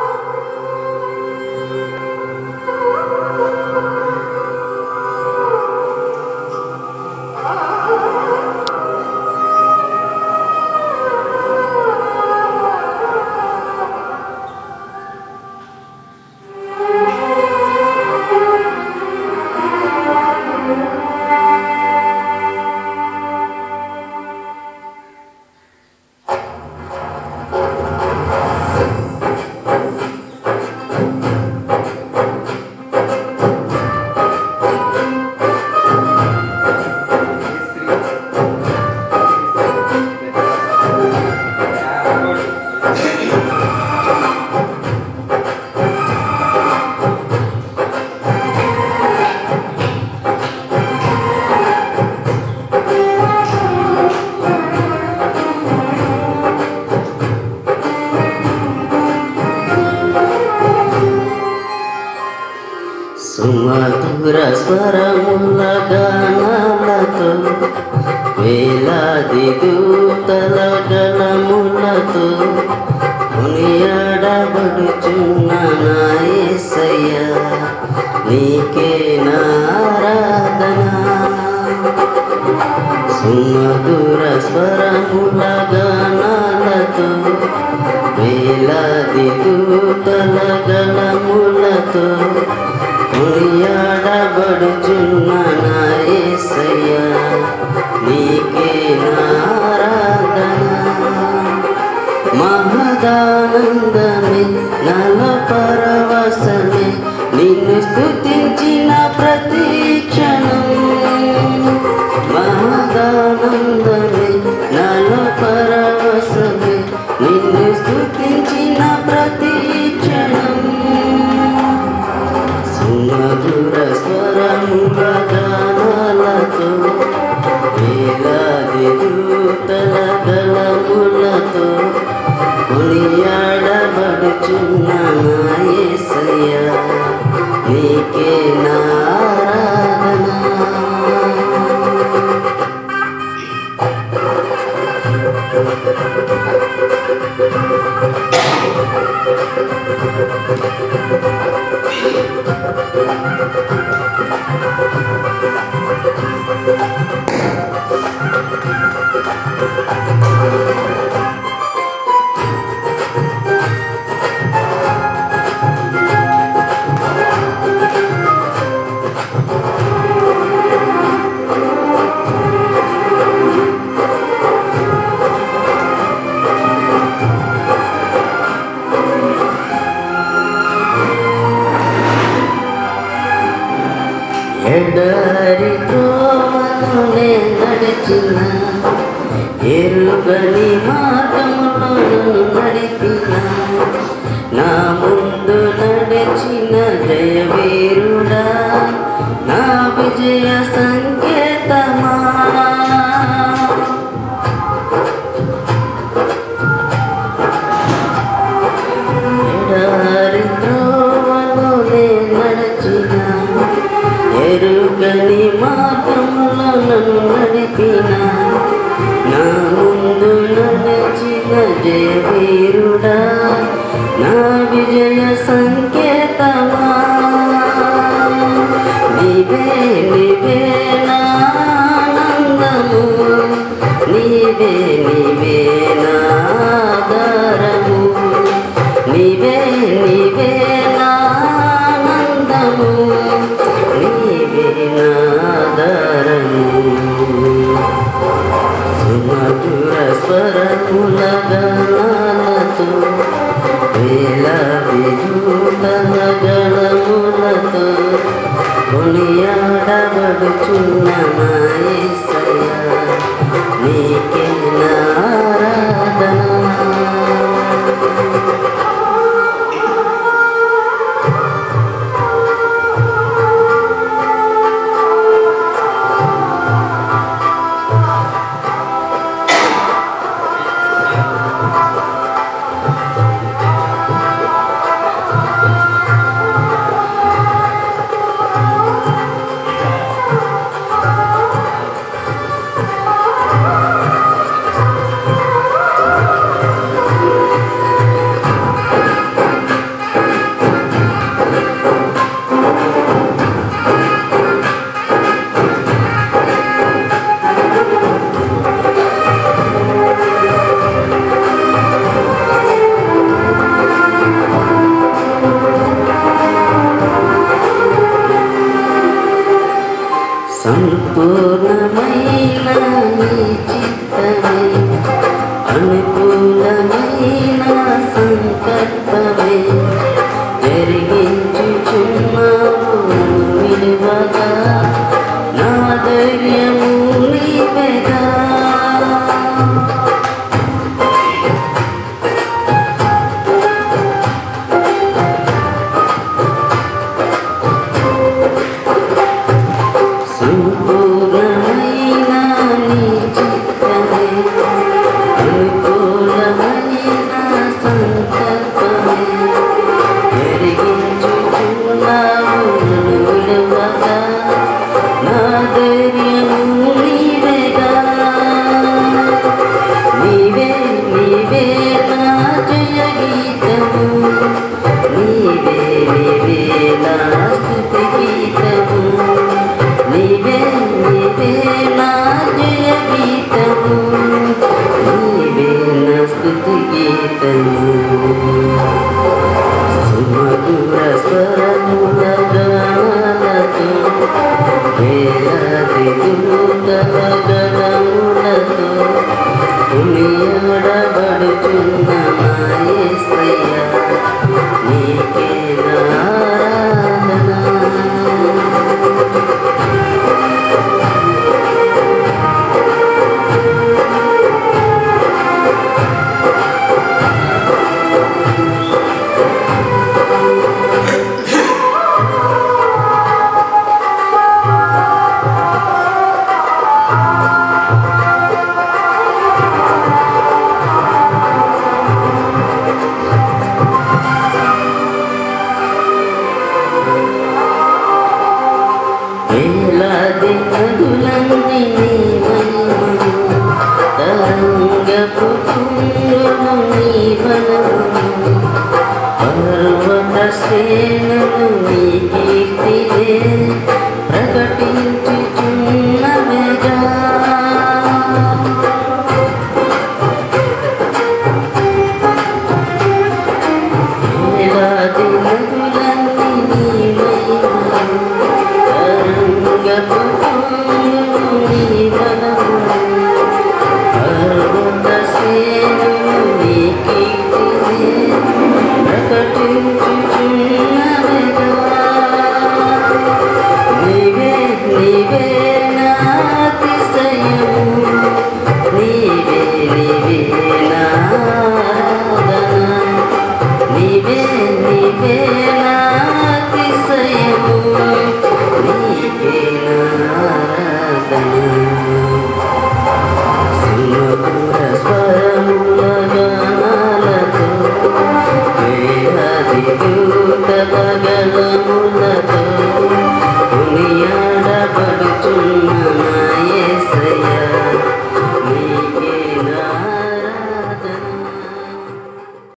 సుమధుర స్వరముల గానాలతో వేలాది దూతల గళములతో కొనియాడబడుచున్న నా యేసయ్యా నీకే నారాధన. సుమధుర స్వరముల గానాలతో వేలాది దూతల గళములతో కొనియాడబడుచున్న నా యేసయ్యా నీకే నారాధన. మహదానందమే నాలో పరవశమే నిన్ను స్తుతించిన ప్రతి క్షణం. మహదానందమే నాలో పరవశమే నిన్ను స్తుతించిన ప్రతి క్షణం. సుమధుర స్వరముల గానాలతో వేలాది దూతల గళములతో కొనియాడబడుచున్న నా యేసయ్యా నీకే నారాధన. ఎడారి త్రోవలోనే నడిచిన ఎరుగని మార్గములో నన్ను నడిపిన నా ముందు నడిచిన జయవీరుడా నా విజయ సంకేతమా. ఎడారి త్రోవలోనే నడిచిన ఎరుగని మార్గములో నన్ను నడిపిన నా ముందు నడిచిన జయవీరుడా నా విజయ సంకేతమా. నీవే నీవే నా ఆనందము నీవే నీవే నా ఆధారము నీవే నీవే నా ఆనందము నీవే నా ఆధారము. సుమధుర స్వరముల గానాలతో వేలాది దూతల గళములతో కొనియాడబడుచున్న నా యేసయ్యా నీకే నారాధన. సంపూర్ణమైన నీ చిత్తమే అనుకూలమైన సంకల్పమే జరిగించుచున్నావు విలువగా నా ధైర్యము నీవెగా సంపూర్ణమైన నీ చిత్తమే అనుకూలమైన సంకల్పమే జరిగించుచున్నావు విలువగా నా ధైర్యము నీవెగా నీవే నీవే నా జయ గీతము నీవే నీవే నా స్తుతి గీతము నీవే నీవే నా జయ గీతము నీవే నా స్తుతి గీతము సుమధుర స్వరముల గానాలతో వేలాది దూతల గణములతో కొనియాడబడుచున్న నా యేసయ్యా నీకే నా ఆరాధన వేలాది నదులన్నీ నీ మహిమను తరంగపు తుంగము నీ బలమును పర్వత శ్రేణులు నీ కీర్తినే ప్రకటించుచున్నవెగా వేలాది నదులన్నీ నీ మహిమను పర్వత శ్రేణులు నీ కీర్తినే ప్రకటించుచున్నవెగా నీవే నీవే నా అతిశయము నీవే నీవే నా ఆరాధన నీవే నీవే నా అతిశయము నీకే నా ఆరాధన సుమధుర స్వరముల గానాలతో వేలాది దూతల